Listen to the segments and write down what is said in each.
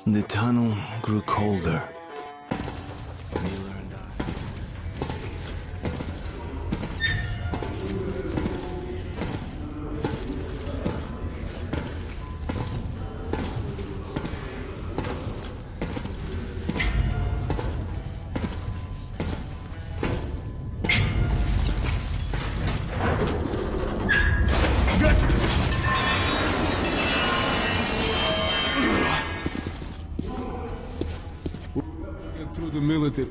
The tunnel grew colder. Through the military.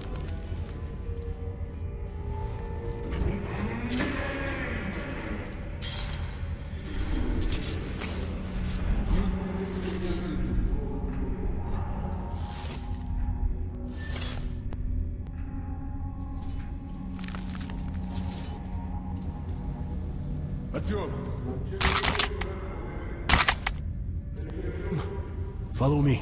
Артём! Follow me.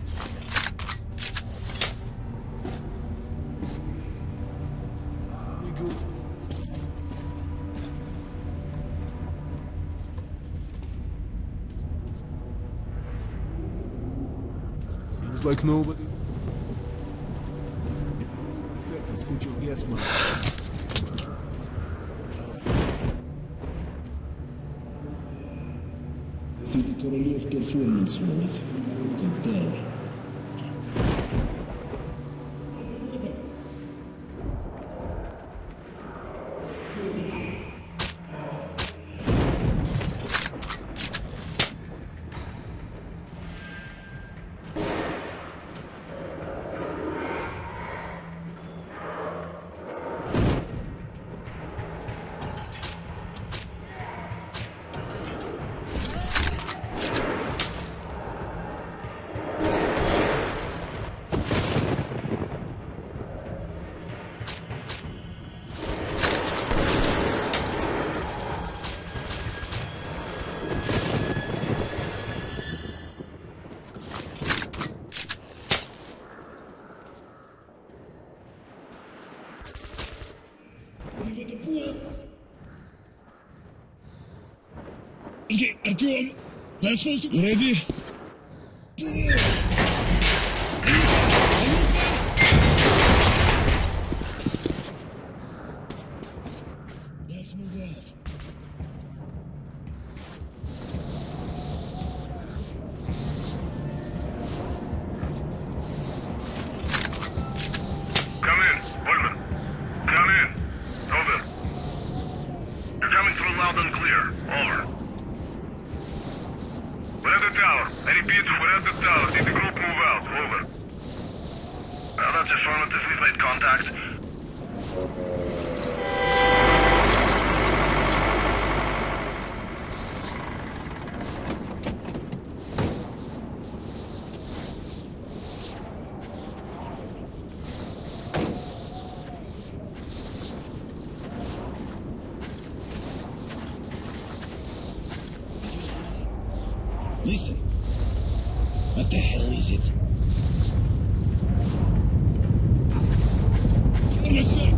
Seems like nobody. Surface, put your gas mask. This is the Korolev performance unit. You can tell. Okay, Artyom, let's move. You ready? Let's move out. Come in, Woodman. Come in. Over. You're coming through loud and clear. Over. We're at the tower. I repeat, we're at the tower. Did the group move out? Over. Well, that's affirmative. We've made contact. Listen. What the hell is it? Give me a sec.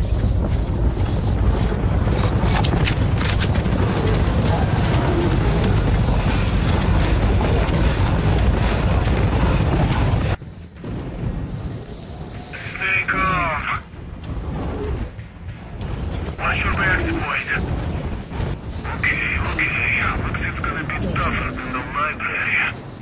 Stay calm. Watch your backs, boys. Okay. Looks it's gonna be tougher than the library.